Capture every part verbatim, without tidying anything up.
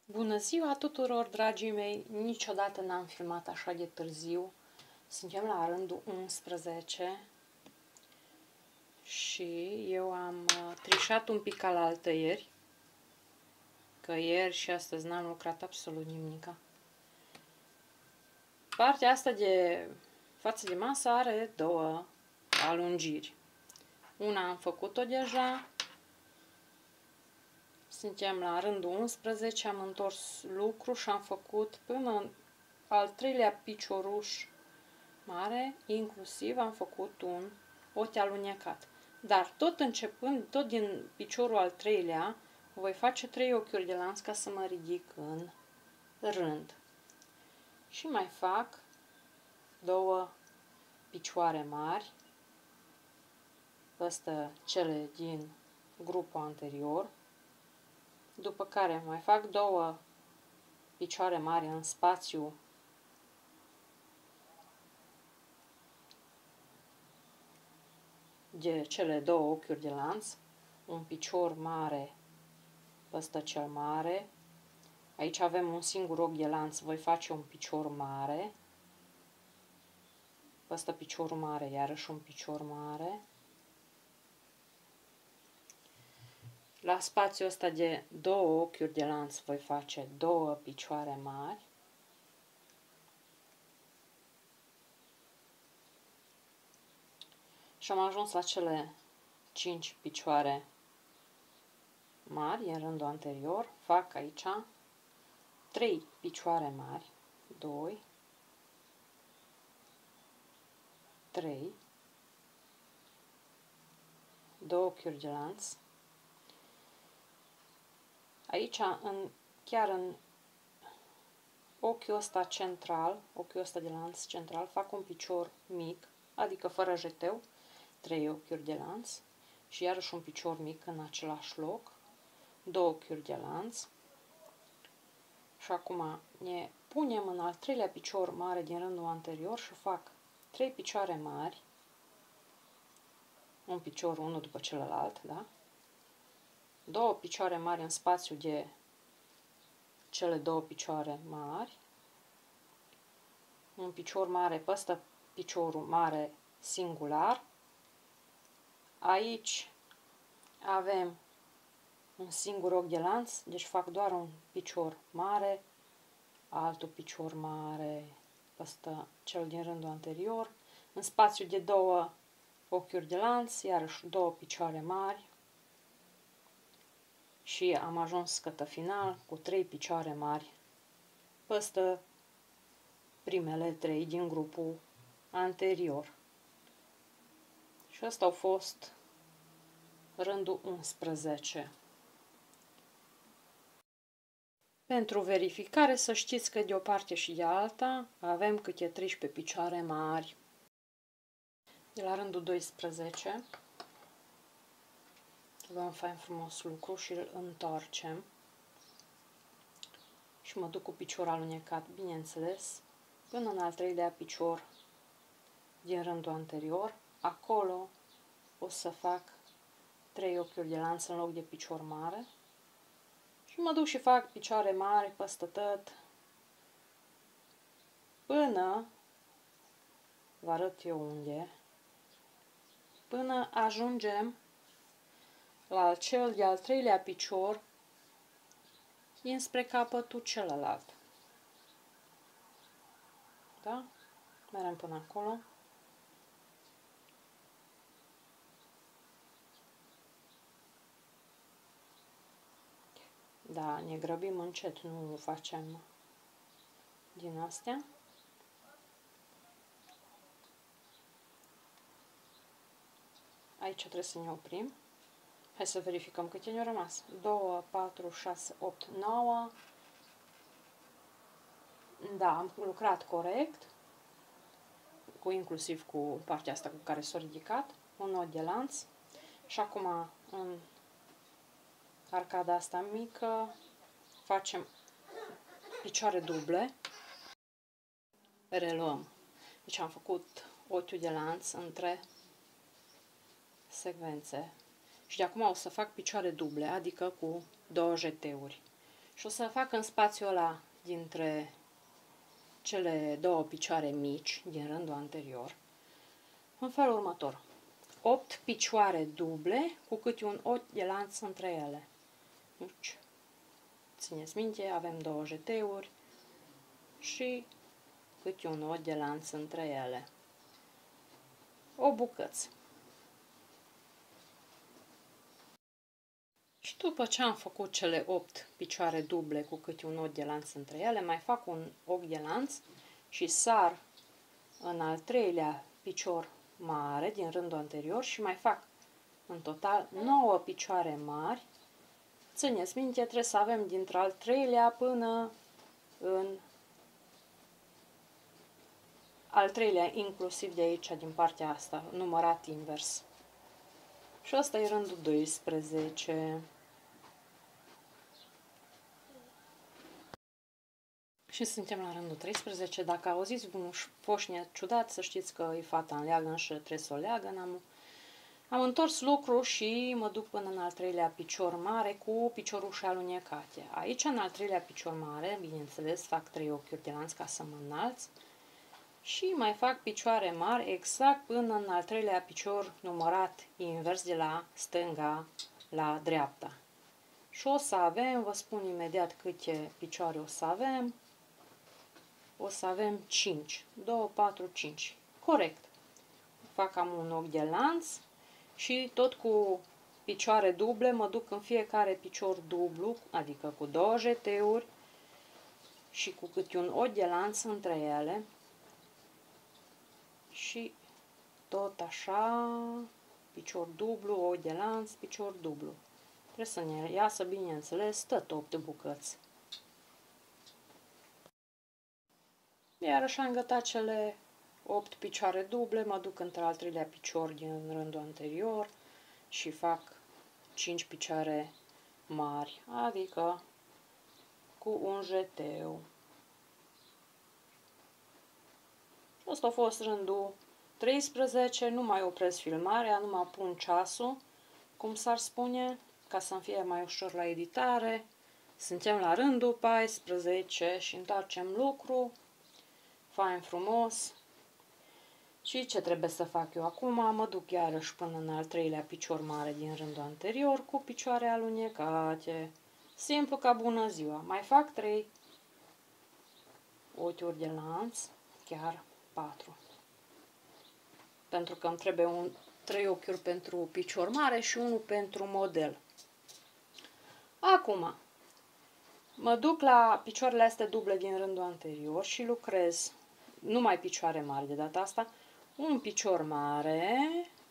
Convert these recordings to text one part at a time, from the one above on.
Bună ziua tuturor, dragii mei! Niciodată n-am filmat așa de târziu. Suntem la rândul unsprezece și eu am trișat un pic alaltă ieri, că ieri și astăzi n-am lucrat absolut nimica. Partea asta de față de masă are două alungiri. Una am făcut-o deja. Suntem la rândul unsprezece, am întors lucru și am făcut până în al treilea picioruș mare, inclusiv am făcut un ochi alunecat. Dar tot începând, tot din piciorul al treilea, voi face trei ochiuri de lanț ca să mă ridic în rând. Și mai fac două picioare mari, ăsta cele din grupul anterior, după care mai fac două picioare mari în spațiu de cele două ochiuri de lanț, un picior mare, ăsta cel mare, aici avem un singur ochi de lanț, voi face un picior mare, ăsta piciorul mare, iarăși un picior mare, la spațiul ăsta de două ochiuri de lanț voi face două picioare mari, și am ajuns la cele cinci picioare mari în rândul anterior. Fac aici trei picioare mari, doi, trei, două ochiuri de lanț. Aici, în, chiar în ochiul ăsta central, ochiul ăsta de lanț central, fac un picior mic, adică fără jeteu, trei ochiuri de lanț și iarăși un picior mic în același loc, două ochiuri de lanț. Și acum ne punem în al treilea picior mare din rândul anterior și fac trei picioare mari, un picior unul după celălalt, da? Două picioare mari în spațiu de cele două picioare mari, un picior mare pe ăsta piciorul mare singular. Aici avem un singur ochi de lanț, deci fac doar un picior mare, altul picior mare, ăsta cel din rândul anterior, în spațiu de două ochiuri de lanț, iarăși două picioare mari și am ajuns către final cu trei picioare mari peste primele trei din grupul anterior. Și ăsta a fost rândul unsprezece. Pentru verificare să știți că de o parte și de alta avem câte treisprezece picioare mari. De la rândul doisprezece luăm fain frumos lucru și îl întoarcem și mă duc cu piciorul alunecat, bineînțeles, până în al treilea picior din rândul anterior. Acolo o să fac trei ochiuri de lanț în loc de picior mare și mă duc și fac picioare mari peste tot până, vă arăt eu unde, până ajungem la cel de-al treilea picior dinspre capătul celălalt. Da? Merem până acolo. Da, ne grăbim încet, nu facem din astea. Aici trebuie să ne oprim. Hai să verificăm câte ne-au rămas. doi, patru, șase, opt, nouă. Da, am lucrat corect, cu inclusiv cu partea asta cu care s-a ridicat, un nod de lanț. Și acum în arcada asta mică facem picioare duble. Reluăm. Deci am făcut ochiul de lanț între secvențe. Și de acum o să fac picioare duble, adică cu două jeteuri. Și o să fac în spațiul ăla dintre cele două picioare mici din rândul anterior în felul următor. opt picioare duble cu câte un ochi de lanț între ele. Deci, țineți minte, avem două jeteuri și câte un ochi de lanț între ele. O bucăță. Și după ce am făcut cele opt picioare duble cu câte un ochi de lanț între ele, mai fac un ochi de lanț și sar în al treilea picior mare din rândul anterior și mai fac în total nouă picioare mari. Țineți minte, trebuie să avem dintre al treilea până în al treilea, inclusiv de aici, din partea asta, numărat invers. Și ăsta e rândul doisprezece. Și suntem la rândul treisprezece. Dacă auziți un foșnet ciudat, să știți că e fata în leagăn și trebuie să o leagăn. Am, am întors lucru și mă duc până în al treilea picior mare cu piciorușe alunecate. Aici, în al treilea picior mare, bineînțeles, fac trei ochiuri de lanț ca să mă înalț. Și mai fac picioare mari exact până în al treilea picior numărat invers de la stânga la dreapta. Și o să avem, vă spun imediat câte picioare o să avem. O să avem cinci. doi, patru, cinci. Corect. Fac am un ochi de lanț și tot cu picioare duble mă duc în fiecare picior dublu, adică cu două jeteuri și cu câte un ochi de lanț între ele. Și tot așa, picior dublu, ochi de lanț, picior dublu. Trebuie să ne iasă, bineînțeles, tot opt bucăți. Iarăși am gătat cele opt picioare duble, mă duc între al treilea picior din rândul anterior și fac cinci picioare mari, adică cu un jeteu. Asta a fost rândul treisprezece, nu mai opresc filmarea, nu mă pun ceasul, cum s-ar spune, ca să-mi fie mai ușor la editare. Suntem la rândul paisprezece și întoarcem lucru, fain frumos. Și ce trebuie să fac eu acum? Mă duc iarăși până în al treilea picior mare din rândul anterior cu picioare alunecate. Simplu ca bună ziua. Mai fac trei ochiuri de lanț, chiar patru. Pentru că îmi trebuie un, trei ochiuri pentru picior mare și unul pentru model. Acum, mă duc la picioarele astea duble din rândul anterior și lucrez numai picioare mari de data asta. Un picior mare,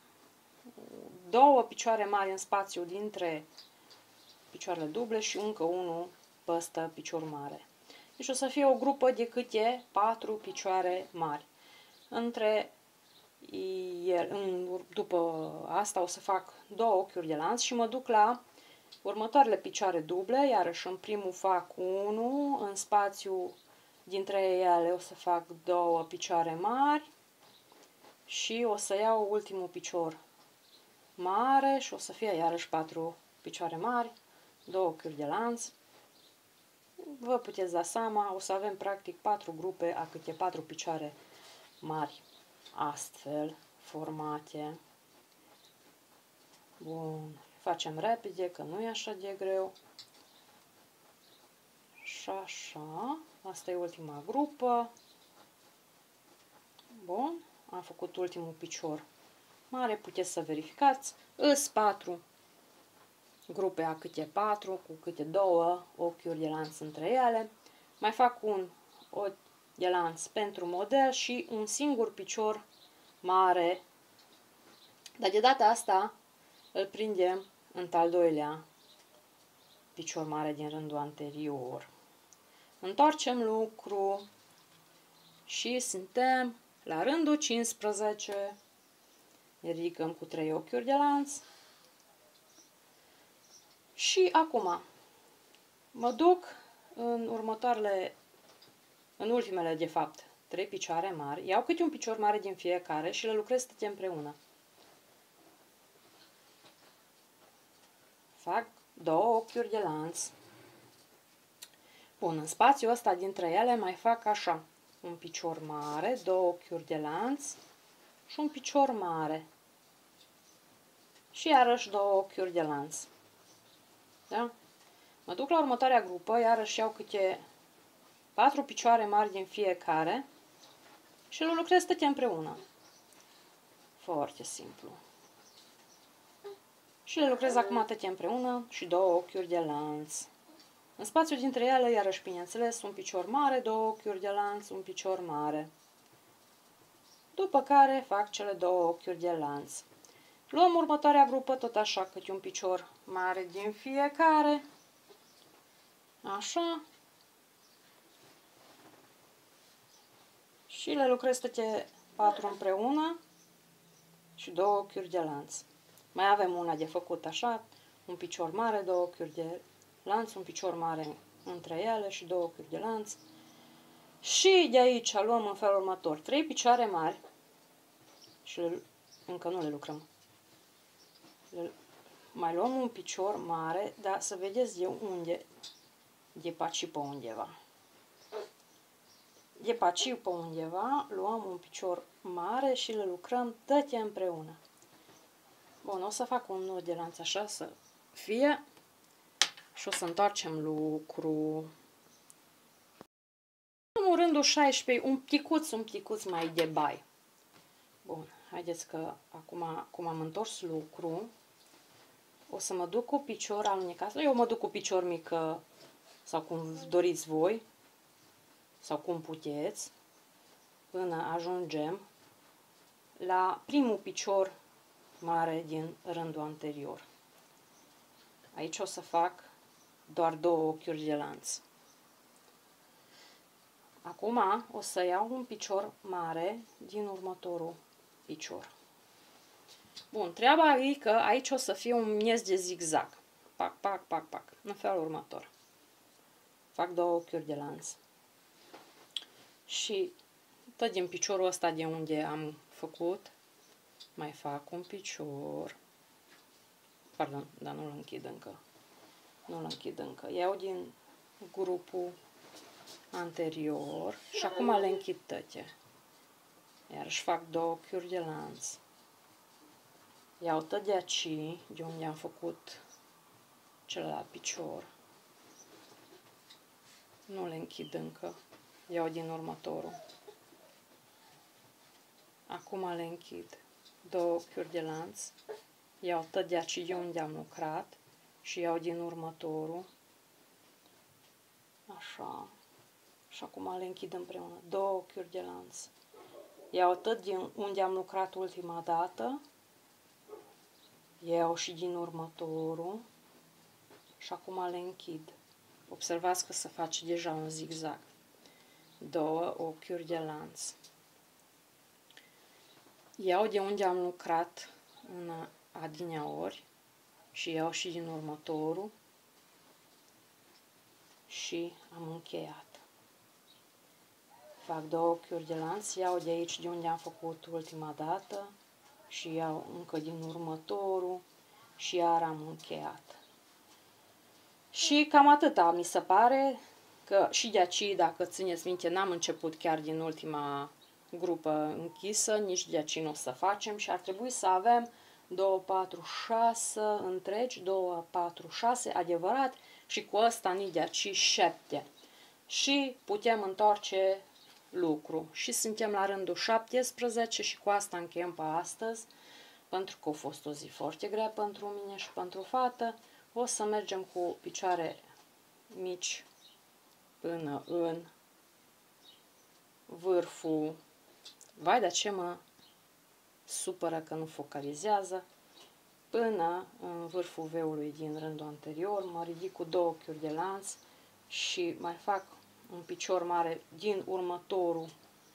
două picioare mari în spațiu dintre picioarele duble și încă unul pe ăsta picior mare. Deci o să fie o grupă de câte patru picioare mari. Între după asta o să fac două ochiuri de lanț și mă duc la următoarele picioare duble, iarăși în primul fac unu, în spațiu dintre ele o să fac două picioare mari și o să iau ultimul picior mare și o să fie iarăși patru picioare mari, două ochiuri de lanț. Vă puteți da seama, o să avem practic patru grupe a câte patru picioare mari, astfel formate. Bun, facem repede, că nu e așa de greu. Și așa, asta e ultima grupă. Bun, am făcut ultimul picior mare, puteți să verificați. Îs patru grupe a câte patru, cu câte două ochiuri de lanț între ele. Mai fac un ochi de lanț pentru model și un singur picior mare, dar de data asta îl prindem în al doilea picior mare din rândul anterior. Întoarcem lucru și suntem la rândul cincisprezece. Ne ridicăm cu trei ochiuri de lanț. Și acum mă duc în următoarele, în ultimele de fapt, trei picioare mari. Iau câte un picior mare din fiecare și le lucrez toate împreună. Fac două ochiuri de lanț. Bun, în spațiul ăsta dintre ele mai fac așa, un picior mare, două ochiuri de lanț și un picior mare. Și iarăși două ochiuri de lanț. Da? Mă duc la următoarea grupă, iarăși iau câte patru picioare mari din fiecare și le lucrez toate împreună. Foarte simplu. Și le lucrez acum toate împreună și două ochiuri de lanț. În spațiul dintre ele, iarăși, bineînțeles, un picior mare, două ochiuri de lanț, un picior mare. După care fac cele două ochiuri de lanț. Luăm următoarea grupă, tot așa, câte un picior mare din fiecare. Așa. Și le lucrez toate patru împreună și două ochiuri de lanț. Mai avem una de făcut așa, un picior mare, două ochiuri de lanț, un picior mare între ele și două ochiuri de lanț. Și de aici luăm în felul următor trei picioare mari și le, încă nu le lucrăm. Le, mai luăm un picior mare, dar să vedeți de unde, de pe aici pe undeva. De pe aici pe undeva luăm un picior mare și le lucrăm toate împreună. Bun, o să fac un nod de lanț așa să fie și o să întoarcem lucru. În rândul șaisprezece, un picuț, un picuț mai de bai. Bun, haideți că acum, cum am întors lucru, o să mă duc cu picior alunecat. Eu mă duc cu picior mic sau cum doriți voi, sau cum puteți, până ajungem la primul picior mare din rândul anterior. Aici o să fac doar două ochiuri de lanț. Acum o să iau un picior mare din următorul picior. Bun, treaba e că aici o să fie un miez de zigzag. Pac, pac, pac, pac. În felul următor. Fac două ochiuri de lanț. Și tot din piciorul ăsta de unde am făcut, mai fac un picior. Pardon, dar nu-l închid încă. Nu-l închid încă. Iau din grupul anterior și acum le închid toate. Iarăși fac două ochiuri de lanț. Iau tot de aici, de unde am făcut celălalt picior. Nu le închid încă. Iau din următorul. Acum le închid. Două ochiuri de lanț. Iau tot de aici, de unde am lucrat. Și iau din următorul. Așa. Și acum le închid împreună. Două ochiuri de lanț. Iau tot din unde am lucrat ultima dată. Iau și din următorul. Și acum le închid. Observați că se face deja un zigzag. Două ochiuri de lanț. Iau de unde am lucrat în adineaori și iau și din următorul și am încheiat. Fac două ochiuri de lanț, iau de aici de unde am făcut ultima dată și iau încă din următorul și iar am încheiat. Și cam atâta mi se pare, că și de aici, dacă țineți minte, n-am început chiar din ultima grupă închisă, nici de aici nu o să facem și ar trebui să avem doi, patru, șase întregi, doi, patru, șase adevărat și cu ăsta nici de aici șapte. Și putem întoarce lucru. Și suntem la rândul șaptesprezece și cu asta încheiem pe astăzi, pentru că a fost o zi foarte grea pentru mine și pentru fată. O să mergem cu picioare mici până în vârful. Vai, dar ce mă supără că nu focalizează. Până în vârful veului din rândul anterior, mă ridic cu două ochiuri de lanț și mai fac un picior mare din următorul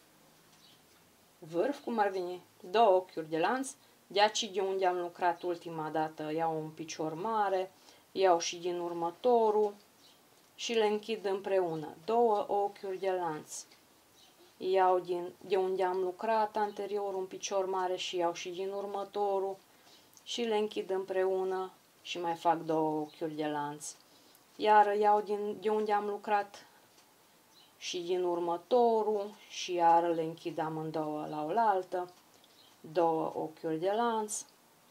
vârf, cum ar veni, două ochiuri de lanț. De aici de unde am lucrat ultima dată iau un picior mare, iau și din următorul și le închid împreună. Două ochiuri de lanț. Iau din, de unde am lucrat anterior un picior mare și iau și din următorul și le închid împreună și mai fac două ochiuri de lanț. Iar iau din, de unde am lucrat și din următorul și iar le închid amândouă la oaltă, două ochiuri de lanț.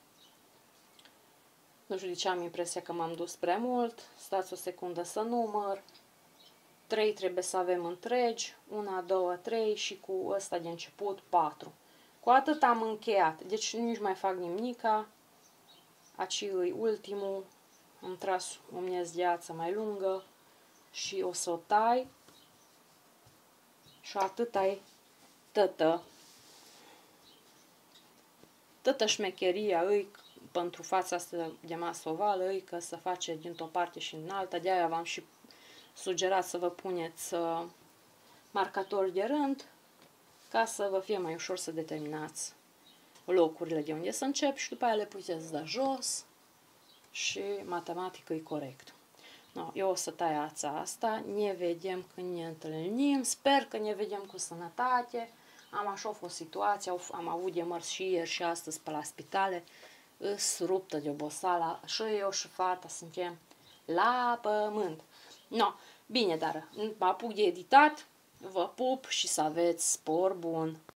Nu știu de ce am impresia că m-am dus prea mult, stați o secundă să număr, trei trebuie să avem întregi, una, două, trei și cu ăsta de început patru. Cu atât am încheiat, deci nici mai fac nimica, aici e ultimul, am tras o miez de ață mai lungă și o să o tai și atât ai tătă. Tătă șmecheria îi pentru fața asta de masă ovală, îi că se face dintr-o parte și în alta, de-aia v-am și sugerat să vă puneți uh, marcatori de rând, ca să vă fie mai ușor să determinați locurile de unde să încep și după aia le puteți da jos și matematică e corect. No, eu o să tai ața asta, ne vedem când ne întâlnim, sper că ne vedem cu sănătate. Am așa o situație, am avut de mers și ieri și astăzi pe la spitale, îs ruptă de oboseală, și eu și fata suntem la pământ. No, bine, dar mă apuc de editat, vă pup și să aveți spor bun!